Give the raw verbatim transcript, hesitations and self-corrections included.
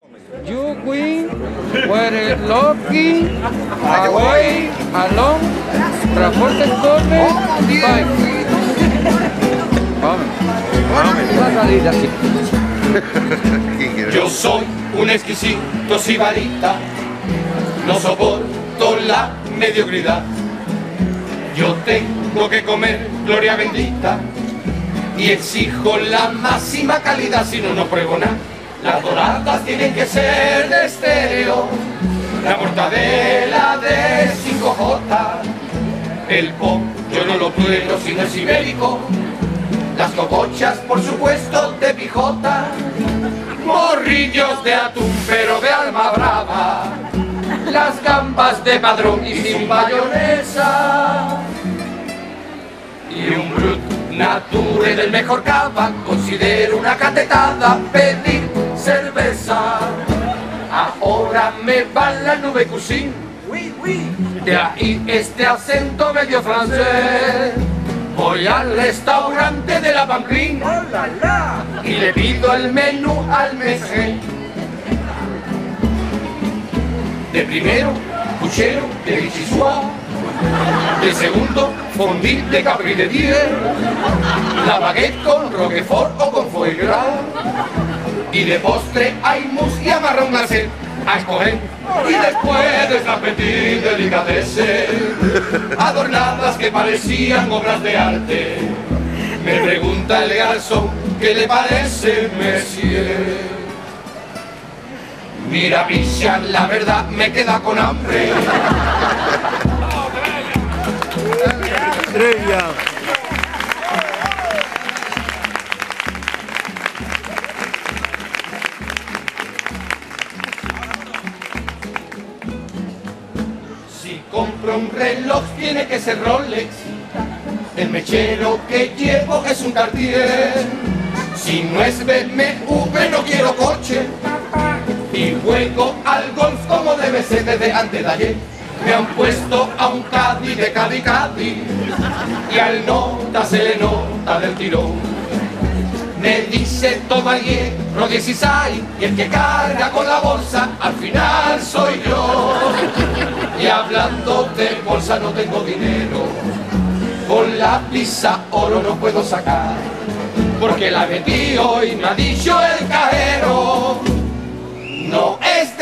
You win, were lucky, away, along, transporte corre, bike. Vamos, vamos, la salida así. Yo soy un exquisito sibarita, no soporto la mediocridad. Yo tengo que comer gloria bendita y exijo la máxima calidad, si no, no pruebo nada. Las doradas tienen que ser de estéreo, la mortadela de cinco J, el pop yo no lo quiero si no es ibérico, las cocochas por supuesto de pijota, morrillos de atún pero de alma brava, las gambas de padrón y sin mayonesa, y un brut nature del mejor cava. Considero una catetada pedir cerveza. Ahora me va la nube cousin, de ahí este acento medio francés. Voy al restaurante de la Pamplín y le pido el menú al mesé. De primero, puchero de Vichysois. De segundo, fondue de Capri de Dier. La baguette con roquefort o con foie gras. Y de postre hay mousse y amarrón glacé a escoger. Y después de esta petit delicatesse, adornadas que parecían obras de arte, me pregunta el garzón, ¿qué le parece, monsieur? Mira, picha, la verdad me queda con hambre. Estrella. Si compro un reloj tiene que ser Rolex, el mechero que llevo es un Cartier. Si no es B M W no quiero coche, y juego al golf como debe ser desde antes de ayer. Me han puesto a un Cádiz de Cádiz Cádiz y al nota se le nota del tirón. Me dice toma el hierro dieciséis y el que carga con la bolsa al final soy yo. Y hablando de bolsa no tengo dinero, con la visa oro no puedo sacar, porque la vendí hoy, me ha dicho el cajero. No es